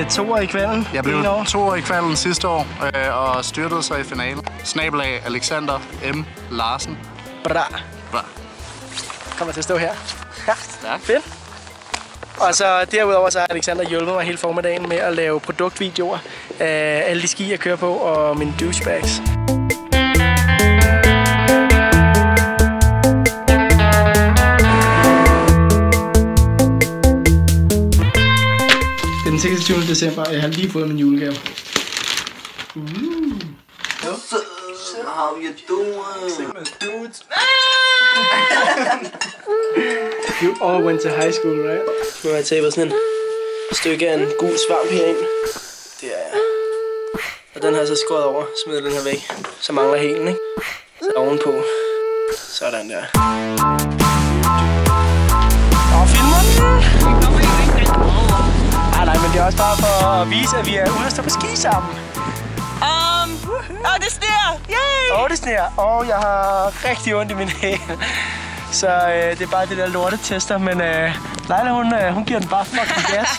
toer i kvalden. Jeg blev toer i kvalden sidste år, og styrtede sig i finalen. Snabel af Alexander M. Larsen. Bra. Bra. Kommer til at stå her. Ja, fedt. Og så derudover så har Alexander hjulpet mig hele formiddagen med at lave produktvideoer af alle de ski, jeg kører på, og mine douchebags. Det er den 26. december, og jeg har lige fået min julegave. How you doing? You all went to high school, right? Nu har jeg taget sådan et stykke af en gul svamp herind. Det er jeg. Og den har jeg så skåret over, smider den her væk. Så mangler hælen, ikke? Så ovenpå. Sådan der. Filmer den! Nej, men det er også bare for at vise, at vi er ude og stå på ski sammen. Det sneer! Yay! Det sneer. Og jeg har rigtig ondt i min hæl. Så det er bare det der lortetester, men Laila, hun giver den bare fucking gas.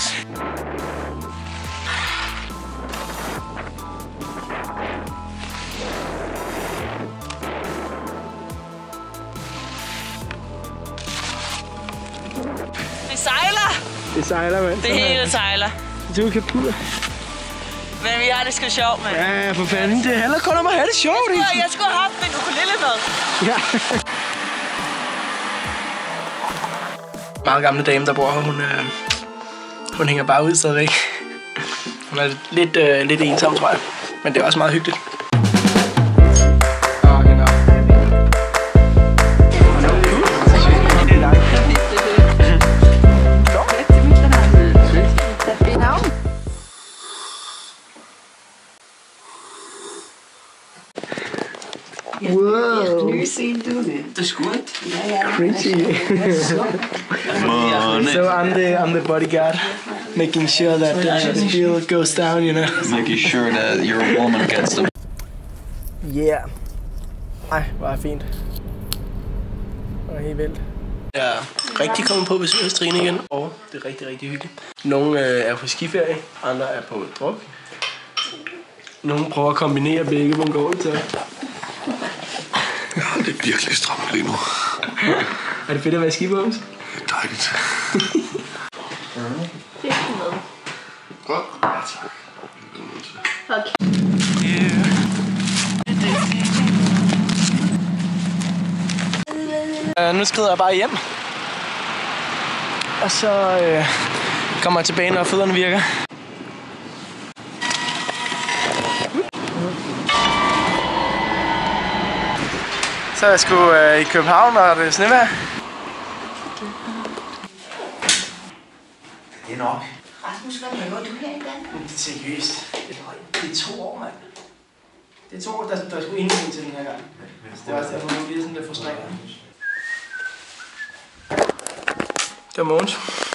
Det sejler! Det sejler, mand. Det hele sejler. Du er kaput. Men vi har det sgu sjovt, mand. Ja, for fanden. Det handler kun om at have det sjovt, ikke? Jeg skulle have haft min ukulele med. Ja. Meget gamle dame, der bor her, hun hænger bare ud stadigvæk. Hun er lidt ensom, tror jeg. Men det er også meget hyggeligt. Wow. Nu ser du det. Det er godt. Cringy. So I'm the bodyguard, making sure that the deal goes down, you know. Making sure that your woman gets them. Yeah. Ej, hvor er fint. Det var helt vildt. Jeg er rigtig kommet på besøgstræning igen, og det er rigtig, rigtig hyggeligt. Nogle er på skiferie, andre er på druk. Nogle prøver at kombinere begge, hvor går det til. Ja, det er virkelig stramt lige nu. Er det fedt at være skibums? Det er dejligt. Det er med. Godt. Ja, tak. Okay. Nu skrider jeg bare hjem. Og så kommer jeg tilbage, når fødderne virker. Så er jeg sgu i København, og det er snevejr. Det er nok. Rasmus, hvad laver du her i Danmark? Det er seriøst. Det er 2 år, mand. Det er 2 år, der er sgu ingenting til den her gang. Det er også derfor, man bliver sådan lidt frustreret. Det var Mogens.